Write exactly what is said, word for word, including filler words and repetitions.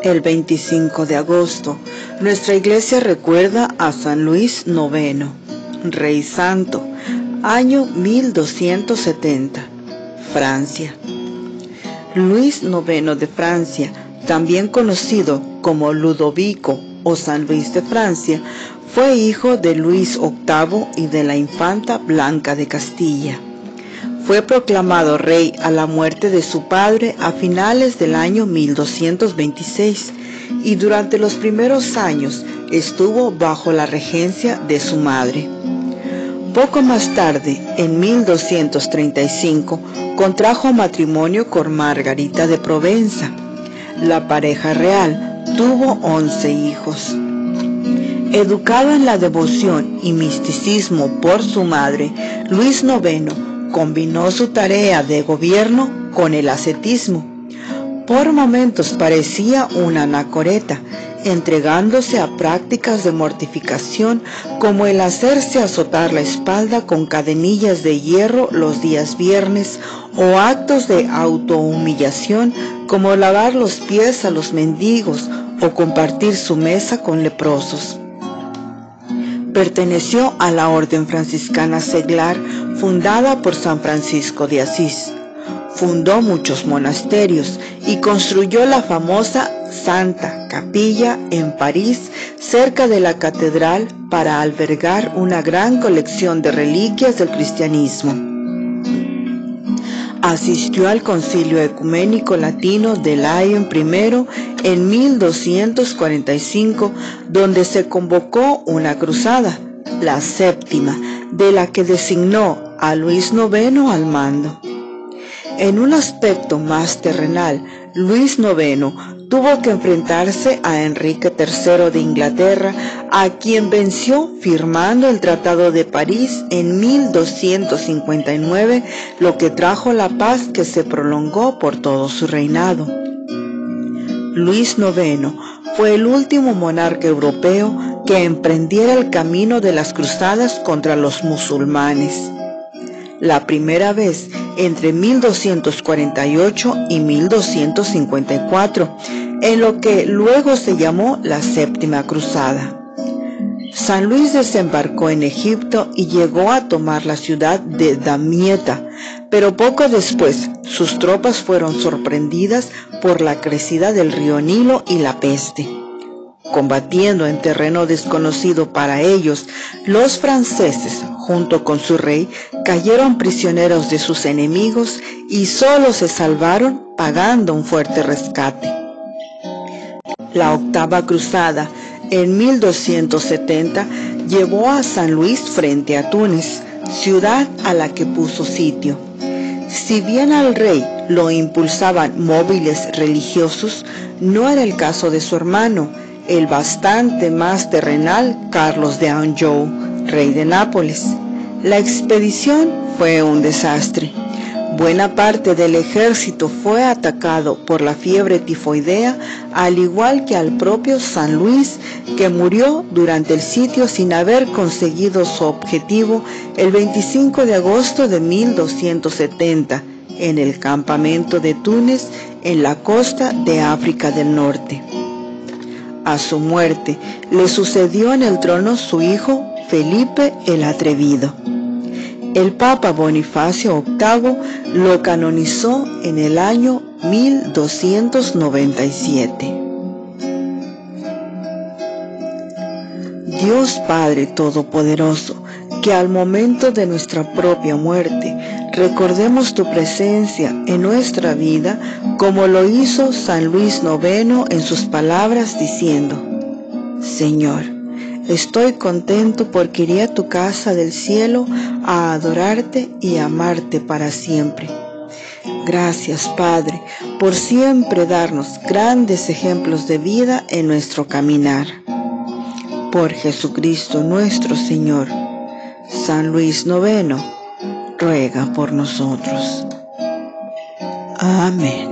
El veinticinco de agosto, nuestra iglesia recuerda a San Luis noveno, Rey Santo, año mil doscientos setenta, Francia. Luis noveno de Francia, también conocido como Ludovico o San Luis de Francia, fue hijo de Luis octavo y de la infanta Blanca de Castilla. Fue proclamado rey a la muerte de su padre a finales del año mil doscientos veintiséis y durante los primeros años estuvo bajo la regencia de su madre. Poco más tarde, en mil doscientos treinta y cinco, contrajo matrimonio con Margarita de Provenza. La pareja real tuvo once hijos. Educado en la devoción y misticismo por su madre, Luis noveno combinó su tarea de gobierno con el ascetismo. Por momentos parecía una anacoreta, entregándose a prácticas de mortificación como el hacerse azotar la espalda con cadenillas de hierro los días viernes o actos de autohumillación como lavar los pies a los mendigos o compartir su mesa con leprosos. Perteneció a la Orden Franciscana Seglar, fundada por San Francisco de Asís. Fundó muchos monasterios y construyó la famosa Santa Capilla en París, cerca de la catedral, para albergar una gran colección de reliquias del cristianismo. Asistió al Concilio Ecuménico Latino de Lyon primero en mil doscientos cuarenta y cinco, donde se convocó una cruzada, la séptima, de la que designó a Luis noveno al mando. En un aspecto más terrenal, Luis noveno tuvo que enfrentarse a Enrique tercero de Inglaterra, a quien venció firmando el Tratado de París en mil doscientos cincuenta y nueve, lo que trajo la paz que se prolongó por todo su reinado. Luis noveno fue el último monarca europeo que emprendiera el camino de las cruzadas contra los musulmanes. La primera vez entre mil doscientos cuarenta y ocho y mil doscientos cincuenta y cuatro, en lo que luego se llamó la Séptima Cruzada. San Luis desembarcó en Egipto y llegó a tomar la ciudad de Damieta, pero poco después sus tropas fueron sorprendidas por la crecida del río Nilo y la peste. Combatiendo en terreno desconocido para ellos, los franceses, junto con su rey, cayeron prisioneros de sus enemigos y solo se salvaron pagando un fuerte rescate. La octava cruzada, en mil doscientos setenta, llevó a San Luis frente a Túnez, ciudad a la que puso sitio. Si bien al rey lo impulsaban móviles religiosos, no era el caso de su hermano, el bastante más terrenal Carlos de Anjou, rey de Nápoles. La expedición fue un desastre. Buena parte del ejército fue atacado por la fiebre tifoidea, al igual que al propio San Luis, que murió durante el sitio sin haber conseguido su objetivo el veinticinco de agosto de mil doscientos setenta, en el campamento de Túnez, en la costa de África del Norte. A su muerte le sucedió en el trono su hijo Felipe el Atrevido. El Papa Bonifacio octavo lo canonizó en el año mil doscientos noventa y siete. Dios Padre Todopoderoso, que al momento de nuestra propia muerte recordemos tu presencia en nuestra vida, como lo hizo San Luis noveno en sus palabras diciendo: Señor, estoy contento porque iré a tu casa del cielo a adorarte y amarte para siempre. Gracias, Padre, por siempre darnos grandes ejemplos de vida en nuestro caminar. Por Jesucristo nuestro Señor. San Luis noveno, ruega por nosotros. Amén.